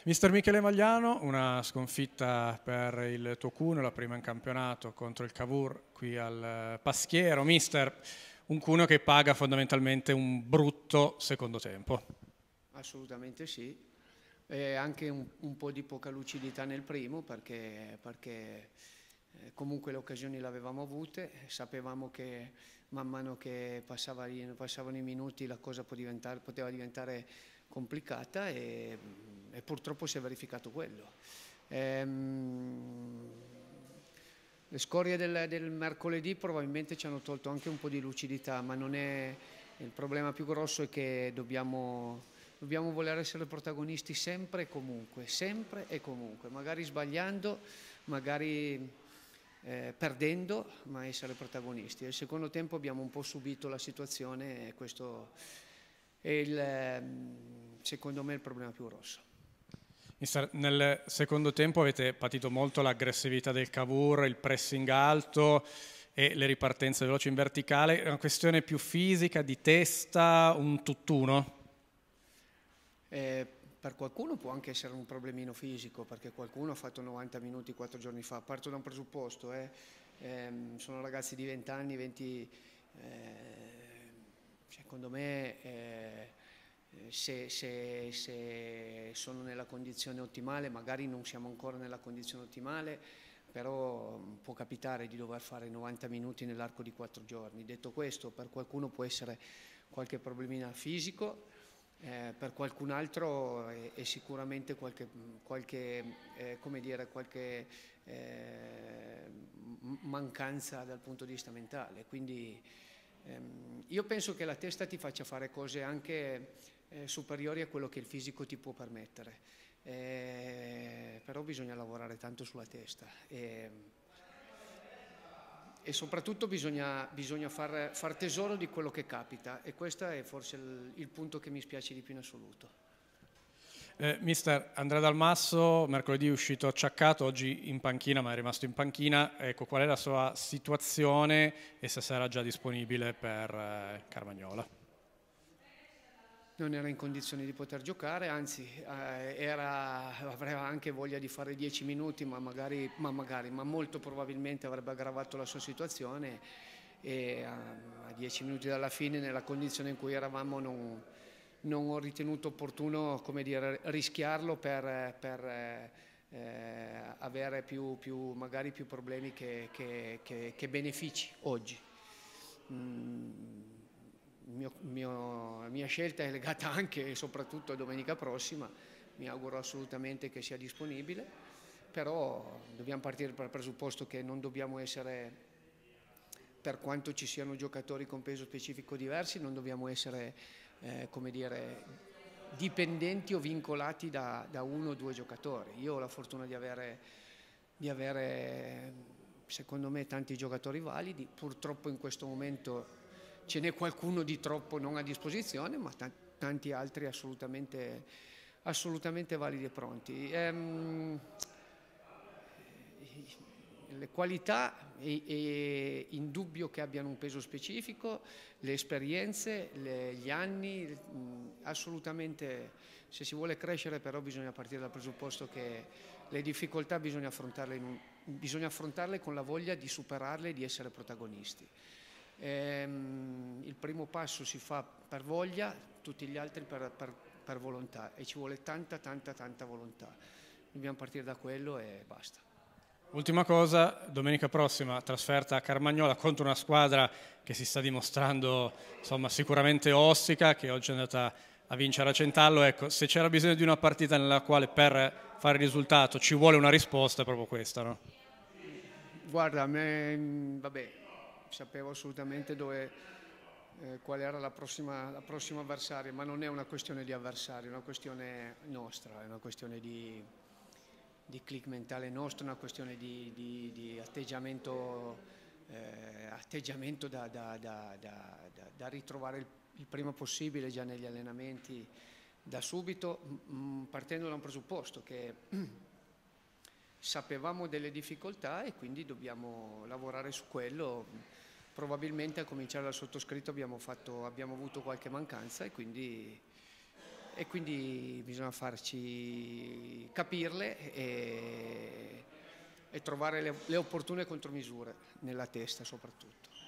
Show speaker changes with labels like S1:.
S1: Mister Michele Magliano, una sconfitta per il tuo Cuneo, la prima in campionato contro il Cavour qui al Paschiero. Mister, un Cuneo che paga fondamentalmente un brutto secondo tempo.
S2: Assolutamente sì, e anche un po' di poca lucidità nel primo perché comunque le occasioni le avevamo avute, sapevamo che man mano che passavano i minuti la cosa poteva diventare complicata e purtroppo si è verificato quello. Le scorie del mercoledì probabilmente ci hanno tolto anche un po' di lucidità, ma non è il problema più grosso è che dobbiamo voler essere protagonisti sempre e comunque, magari sbagliando, magari perdendo, ma essere protagonisti. Nel secondo tempo abbiamo un po' subito la situazione e questo è secondo me il problema più grosso.
S1: Mister, nel secondo tempo avete patito molto l'aggressività del Cavour, il pressing alto e le ripartenze veloci in verticale. È una questione più fisica, di testa, un tutt'uno?
S2: Per qualcuno può anche essere un problemino fisico, perché qualcuno ha fatto 90 minuti 4 giorni fa. Parto da un presupposto, sono ragazzi di 20 anni, 20, secondo me se sono nella condizione ottimale, magari non siamo ancora nella condizione ottimale, però può capitare di dover fare 90 minuti nell'arco di 4 giorni. Detto questo, per qualcuno può essere qualche problemino fisico, per qualcun altro è sicuramente come dire, qualche mancanza dal punto di vista mentale. Quindi io penso che la testa ti faccia fare cose anche superiori a quello che il fisico ti può permettere, però bisogna lavorare tanto sulla testa e soprattutto bisogna far tesoro di quello che capita, e questo è forse il punto che mi spiace di più in assoluto.
S1: Mister, Andrea Dal Masso mercoledì è uscito acciaccato, oggi in panchina, ma è rimasto in panchina. Ecco, qual è la sua situazione e se sarà già disponibile per Carmagnola?
S2: Non era in condizioni di poter giocare, anzi aveva anche voglia di fare 10 minuti, ma molto probabilmente avrebbe aggravato la sua situazione, e a 10 minuti dalla fine, nella condizione in cui eravamo, non ho ritenuto opportuno, come dire, rischiarlo per avere magari più problemi che benefici oggi. La mia scelta è legata anche e soprattutto a domenica prossima, mi auguro assolutamente che sia disponibile, però dobbiamo partire dal presupposto che non dobbiamo essere, per quanto ci siano giocatori con peso specifico diversi, non dobbiamo essere come dire, dipendenti o vincolati da uno o due giocatori. Io ho la fortuna di avere secondo me tanti giocatori validi, purtroppo in questo momento ce n'è qualcuno di troppo non a disposizione, ma tanti altri assolutamente validi e pronti. Le qualità è indubbio che abbiano un peso specifico, le esperienze, gli anni, assolutamente. Se si vuole crescere però bisogna partire dal presupposto che le difficoltà bisogna affrontarle con la voglia di superarle e di essere protagonisti. Il primo passo si fa per voglia, tutti gli altri per volontà, e ci vuole tanta volontà. Dobbiamo partire da quello e basta.
S1: Ultima cosa, domenica prossima trasferta a Carmagnola contro una squadra che si sta dimostrando insomma, sicuramente ostica, che oggi è andata a vincere a Centallo. Ecco, se c'era bisogno di una partita nella quale per fare il risultato ci vuole una risposta, è proprio questa, no?
S2: Guarda, vabbè, sapevo assolutamente qual era la prossima avversaria, ma non è una questione di avversario, è una questione nostra, è una questione di click mentale nostro, una questione di atteggiamento da ritrovare il prima possibile già negli allenamenti, da subito, partendo da un presupposto che sapevamo delle difficoltà e quindi dobbiamo lavorare su quello. Probabilmente a cominciare dal sottoscritto abbiamo avuto qualche mancanza, e quindi e quindi bisogna farci capirle e trovare le opportune contromisure nella testa soprattutto.